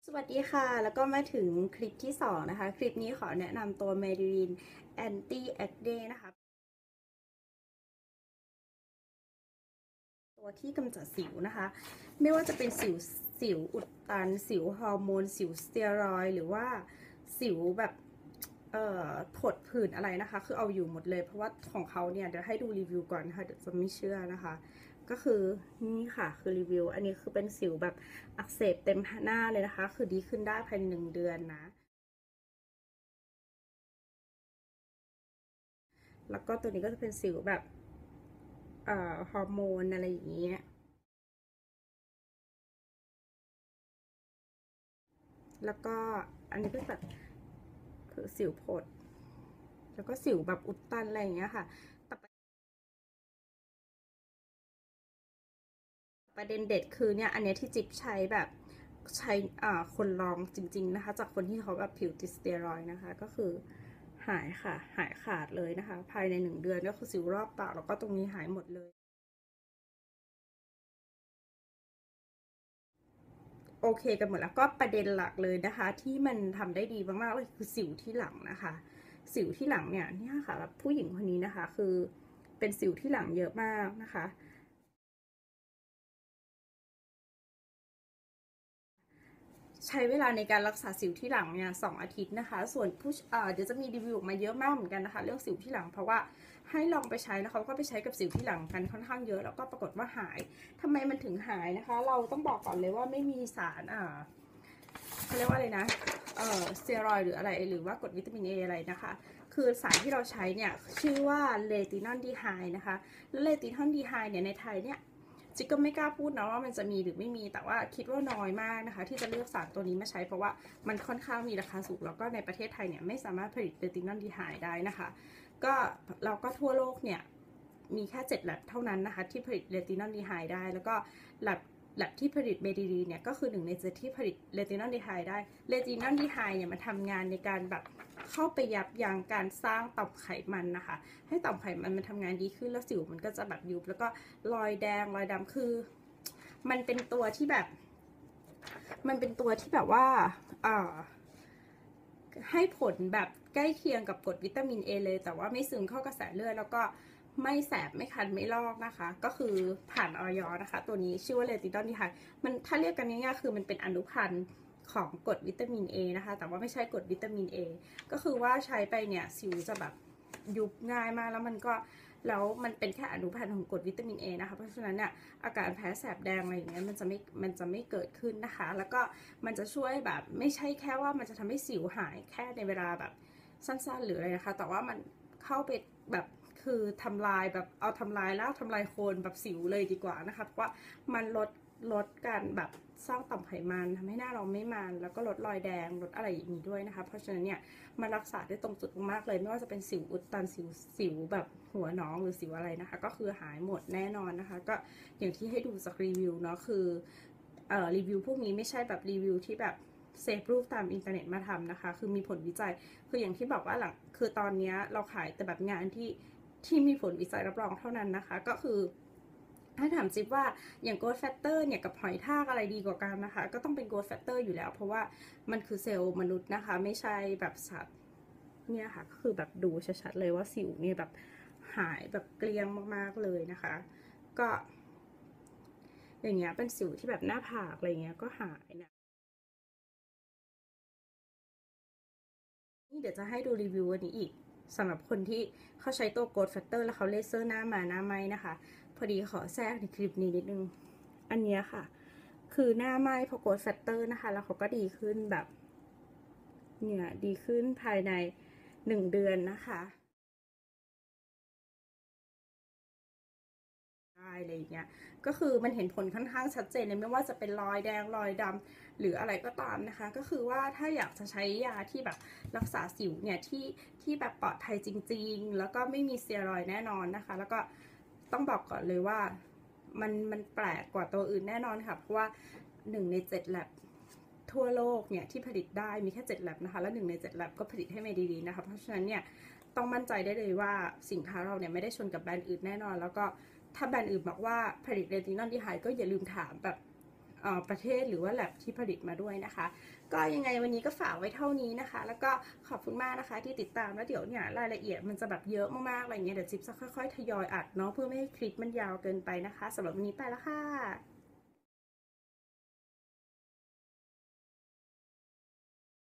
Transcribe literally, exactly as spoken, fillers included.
สวัสดีค่ะ แล้วก็มาถึงคลิปที่สองนะคะ คลิปนี้ขอแนะนำตัว Maybelline Anti Acne นะคะ ตัวที่กำจัดสิวนะคะ ไม่ว่าจะเป็นสิวสิวอุดตัน สิวฮอร์โมน สิวสเตียรอยด์หรือว่าสิวแบบเอ่อผดผื่นอะไรนะคะ คือเอาอยู่หมดเลย เพราะว่าของเขาเนี่ยเดี๋ยวให้ดูรีวิวก่อนค่ะเดี๋ยวจะไม่เชื่อนะคะ ก็คือนี่ค่ะคือรีวิว อันนี้คือเป็นสิวแบบอักเสบเต็มหน้าเลยนะคะ คือดีขึ้นได้ภายในหนึ่งเดือนนะ แล้วก็ตัวนี้ก็จะเป็นสิวแบบเอ่อฮอร์โมนอะไรอย่างเงี้ยแล้วก็อันนี้ก็แบบคือสิวผดแล้วก็สิวแบบอุดตันอะไรอย่างเงี้ยค่ะแต่ประเด็นเด็ดคือเนี่ยอันนี้ที่จิ๊บใช้แบบใช้อ่าคนลองจริงๆนะคะจากคนที่เขาแบบผิวติดสเตียรอยด์นะคะก็คือหายค่ะหายขาดเลยนะคะภายในหนึ่งเดือนก็คือสิวรอบปากแล้วก็ตรงนี้หายหมดเลย โอเคกันหมดแล้วก็ประเด็นหลักเลยนะคะที่มันทำได้ดีมากๆเลยคือสิวที่หลังนะคะสิวที่หลังเนี่ยเนี่ยค่ะแบบผู้หญิงคนนี้นะคะคือเป็นสิวที่หลังเยอะมากนะคะใช้เวลาในการรักษาสิวที่หลังเนี่ยสองอาทิตย์นะคะส่วนผู้เดี๋ยวจะมีรีวิวออกมาเยอะมากเหมือนกันนะคะเรื่องสิวที่หลังเพราะว่าให้ลองไปใช้แล้วเขาก็ไปใช้กับสิวที่หลังกันค่อนข้างเยอะแล้วก็ปรากฏว่าหายทำไมมันถึงหายนะคะเราต้องบอกก่อนเลยว่าไม่มีสารอ่า เขาเรียกว่าอะไรนะเอ่อสเตียรอยด์หรืออะไรหรือว่ากรดวิตามินเออะไรนะคะคือสารที่เราใช้เนี่ยชื่อว่าเลตินอลดีไฮนะคะแล้วเลตินอลดีไฮเนี่ยในไทยเนี่ยจิ๊กก็ไม่กล้าพูดนะว่ามันจะมีหรือไม่มีแต่ว่าคิดว่าน้อยมากนะคะที่จะเลือกสารตัวนี้มาใช้เพราะว่ามันค่อนข้างมีราคาสูงแล้วก็ในประเทศไทยเนี่ยไม่สามารถผลิตเลตินอลดีไฮได้นะคะก็เราก็ทั่วโลกเนี่ยมีแค่เจ็ดแลบเท่านั้นนะคะที่ผลิตเลตินอลดีไฮได้แล้วก็แลบแลบที่ผลิตเมดิลีเนี่ยก็คือหนึ่งในเจ็ดที่ผลิตเลตินอลดีไฮได้เลตินอลดีไฮเนี่ยมันทำงานในการแบบเข้าไปยับยั้งการสร้างต่อมไขมันนะคะให้ต่อมไขมันมันทำงานดีขึ้นแล้วสิวมันก็จะแบบยุบแล้วก็รอยแดงรอยดำคือมันเป็นตัวที่แบบมันเป็นตัวที่แบบว่าอ่าให้ผลแบบใกล้เคียงกับกรดวิตามินเอเลยแต่ว่าไม่ซึมเข้ากระแสเลือดแล้วก็ไม่แสบไม่คันไม่ลอกนะคะก็คือผ่านออยนะคะตัวนี้ชื่อว่าเลติดอนดีไฮมันถ้าเรียกกันง่ายๆคือมันเป็นอนุพันธ์ของกรดวิตามิน A นะคะแต่ว่าไม่ใช่กรดวิตามิน A ก็คือว่าใช้ไปเนี่ยสิวจะแบบยุบง่ายมากแล้วมันก็แล้วมันเป็นแค่อนุพันธ์ของกรดวิตามิน A นะคะเพราะฉะนั้นเนี่ยอาการแพ้แสบแดงอะไรอย่างเงี้ยมันจะไม่มันจะไม่เกิดขึ้นนะคะแล้วก็มันจะช่วยแบบไม่ใช่แค่ว่ามันจะทำให้สิวหายแค่ในเวลาแบบสั้นๆหรืออะไรนะคะแต่ว่ามันเข้าไปแบบคือทำลายแบบเอาทำลายแล้วทำลายโคนแบบสิวเลยดีกว่านะคะเพราะว่ามันลดลดการแบบสร้างต่อมไขมันทำให้หน้าเราไม่มันแล้วก็ลดรอยแดงลดอะไรอย่างนี้ด้วยนะคะเพราะฉะนั้นเนี่ยมันรักษาได้ตรงจุดมากเลยไม่ว่าจะเป็นสิวอุดตันสิวสิวแบบหัวน้องหรือสิวอะไรนะคะก็คือหายหมดแน่นอนนะคะก็อย่างที่ให้ดูจากรีวิวเนาะคือเอ่อรีวิวพวกนี้ไม่ใช่แบบรีวิวที่แบบเซฟรูปตามอินเทอร์เน็ตมาทำนะคะคือมีผลวิจัยคืออย่างที่บอกว่าหลังคือตอนนี้เราขายแต่แบบงานที่ที่มีผลวิจัยรับรองเท่านั้นนะคะก็คือถ้าถามจิ๊บว่าอย่างโกลด์แฟตเตอร์เนี่ยกับหอยทากอะไรดีกว่ากันนะคะก็ต้องเป็นโกลด์แฟตเตอร์อยู่แล้วเพราะว่ามันคือเซลล์มนุษย์นะคะไม่ใช่แบบสัตว์เนี่ยค่ะก็คือแบบดูชัดๆเลยว่าสิวเนี่ยแบบหายแบบเกลี้ยงมากๆเลยนะคะก็อย่างเงี้ยเป็นสิวที่แบบหน้าผากอะไรเงี้ยก็หายนะนี่เดี๋ยวจะให้ดูรีวิวอันนี้อีกสำหรับคนที่เขาใช้ตัวโกลด์แฟตเตอร์แล้วเขาเลเซอร์หน้ามาหน้าไหมนะคะพอดีขอแทรกในคลิปนี้นิดนึงอันนี้ค่ะคือหน้าไหมพอโกลด์แฟตเตอร์นะคะแล้วเขาก็ดีขึ้นแบบเนี่ยดีขึ้นภายในหนึ่งเดือนนะคะได้อะไรอย่างเงี้ยก็คือมันเห็นผลค่อนข้างชัดเจนเลยไม่ว่าจะเป็นรอยแดงรอยดำหรืออะไรก็ตามนะคะก็คือว่าถ้าอยากจะใช้ยาที่แบบรักษาสิวเนี่ยที่ที่แบบปลอดภัยจริงๆแล้วก็ไม่มีสเตียรอยด์แน่นอนนะคะแล้วก็ต้องบอกก่อนเลยว่ามันมันแปลกกว่าตัวอื่นแน่นอนค่ะเพราะว่าหนึ่งในเจ็ดแลบทั่วโลกเนี่ยที่ผลิตได้มีแค่เจ็ดแลบนะคะแล้วหนึ่งในเจ็ดแลบก็ผลิตให้เมดีดีนะคะเพราะฉะนั้นเนี่ยต้องมั่นใจได้เลยว่าสินค้าเราเนี่ยไม่ได้ชนกับแบรนด์อื่นแน่นอนแล้วก็ถ้าแบรนด์อื่นบอกว่าผลิตเรตินอลดีไฮก็อย่าลืมถามแบบประเทศหรือว่าแลบที่ผลิตมาด้วยนะคะก็ยังไงวันนี้ก็ฝากไว้เท่านี้นะคะแล้วก็ขอบคุณมากนะคะที่ติดตามแล้วเดี๋ยวเนี่ยรายละเอียดมันจะแบบเยอะมากๆอะไรเงี้ยเดี๋ยวจิ๊บจะค่อยๆทยอยอัดเนาะเพื่อไม่ให้คลิปมันยาวเกินไปนะคะสำหรับวันนี้ไปแล้วค่ะ